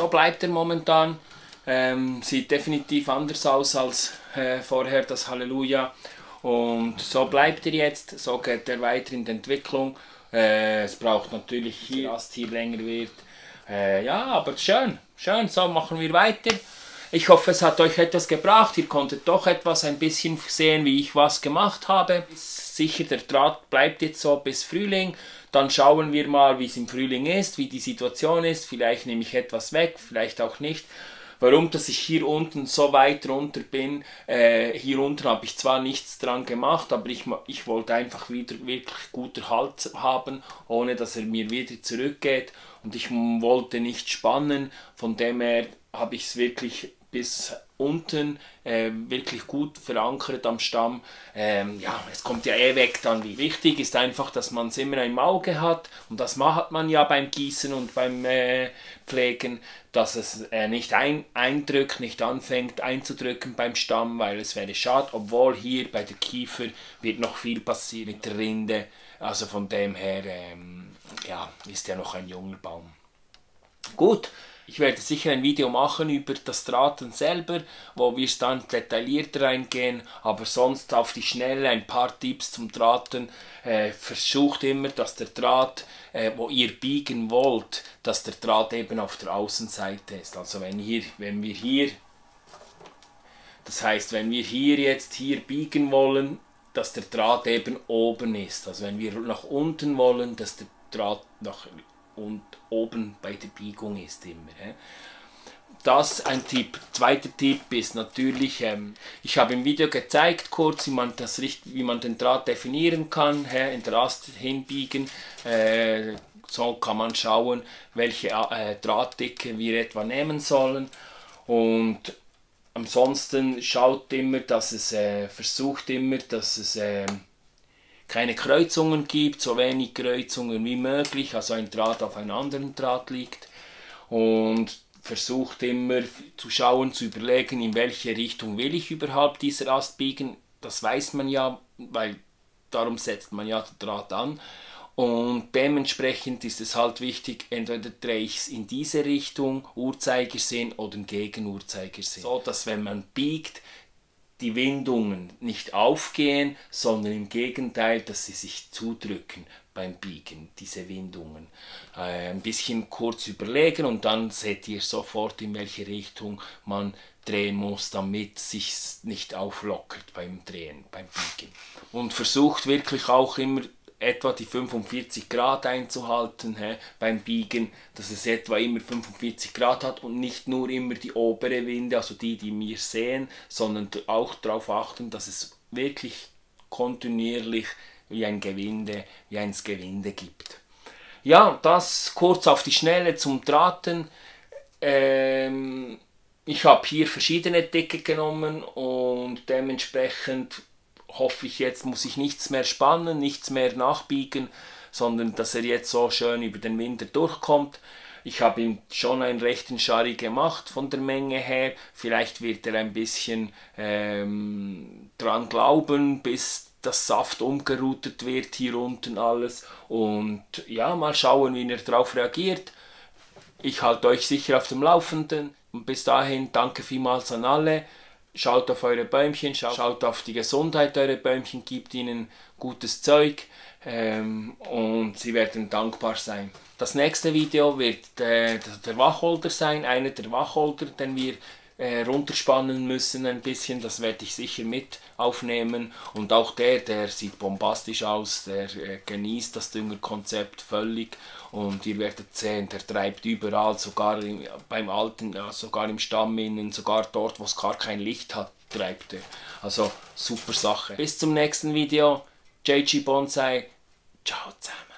so bleibt er momentan. Sieht definitiv anders aus als vorher das Halleluja. Und so bleibt er jetzt, so geht er weiter in der Entwicklung. Es braucht natürlich hier, dass hier länger wird. Ja, aber schön, so machen wir weiter. Ich hoffe, es hat euch etwas gebracht. Ihr konntet doch ein bisschen sehen, wie ich was gemacht habe. Sicher, der Draht bleibt jetzt so bis Frühling. Dann schauen wir mal, wie es im Frühling ist, wie die Situation ist. Vielleicht nehme ich etwas weg, vielleicht auch nicht. Warum, dass ich hier unten so weit runter bin, hier unten habe ich zwar nichts dran gemacht, aber ich wollte einfach wieder wirklich guter Halt haben, ohne dass er mir wieder zurückgeht. Und ich wollte nicht spannen, von dem her habe ich es wirklich bis unten wirklich gut verankert am Stamm. Ja, es kommt ja eh weg dann. Wie wichtig ist einfach, dass man es immer im Auge hat, und das hat man ja beim Gießen und beim Pflegen, dass es nicht eindrückt, nicht anfängt einzudrücken beim Stamm, weil es wäre schade, obwohl hier bei der Kiefer wird noch viel passieren mit der Rinde, also von dem her ja, ist ja noch ein junger Baum. Gut. Ich werde sicher ein Video machen über das Drahten selber, wo wir es dann detaillierter reingehen, aber sonst auf die Schnelle ein paar Tipps zum Drahten. Versucht immer, dass der Draht, wo ihr biegen wollt, dass der Draht eben auf der Außenseite ist. Also wenn wir hier jetzt hier biegen wollen, dass der Draht eben oben ist. Also wenn wir nach unten wollen, dass der Draht und oben bei der Biegung ist immer. Das ein Tipp. Zweiter Tipp ist natürlich, ich habe im Video gezeigt kurz, wie man den Draht definieren kann, in der Ast hinbiegen. So kann man schauen, welche Drahtdicke wir etwa nehmen sollen. Und ansonsten schaut immer, versucht immer, dass es keine Kreuzungen gibt, so wenig Kreuzungen wie möglich, also ein Draht auf einem anderen Draht liegt, und versucht immer zu schauen, zu überlegen, in welche Richtung will ich überhaupt dieser Ast biegen. Das weiß man ja, weil darum setzt man ja den Draht an, und dementsprechend ist es halt wichtig, entweder drehe ich es in diese Richtung, Uhrzeigersinn, oder gegen Uhrzeigersinn, so dass wenn man biegt, die Windungen nicht aufgehen, sondern im Gegenteil, dass sie sich zudrücken beim Biegen, diese Windungen. Ein bisschen kurz überlegen, und dann seht ihr sofort, in welche Richtung man drehen muss, damit es sich nicht auflockert beim Drehen, beim Biegen. Und versucht wirklich auch immer etwa die 45 Grad einzuhalten beim Biegen, dass es etwa immer 45 Grad hat und nicht nur immer die obere Winde, also die wir sehen, sondern auch darauf achten, dass es wirklich kontinuierlich wie ein Gewinde gibt. Ja, das kurz auf die Schnelle zum Drahten. Ich habe hier verschiedene Dicke genommen, und dementsprechend hoffe ich, jetzt muss ich nichts mehr spannen, nichts mehr nachbiegen, sondern dass er jetzt so schön über den Winter durchkommt. Ich habe ihm schon einen rechten Schari gemacht von der Menge her. Vielleicht wird er ein bisschen dran glauben, bis das Saft umgeroutet wird hier unten alles. Und ja, mal schauen, wie er darauf reagiert. Ich halte euch sicher auf dem Laufenden. Und bis dahin, danke vielmals an alle. Schaut auf eure Bäumchen, schaut auf die Gesundheit eurer Bäumchen, gebt ihnen gutes Zeug, und sie werden dankbar sein. Das nächste Video wird der Wacholder sein, einer der Wacholder, den wir runterspannen müssen ein bisschen, das werde ich sicher mit aufnehmen, und auch der sieht bombastisch aus, der genießt das Düngerkonzept völlig, und ihr werdet sehen, der treibt überall, sogar beim Alten, sogar im Stamm innen, sogar dort, wo es gar kein Licht hat, treibt er. Also super Sache. Bis zum nächsten Video, JG Bonsai, ciao zusammen.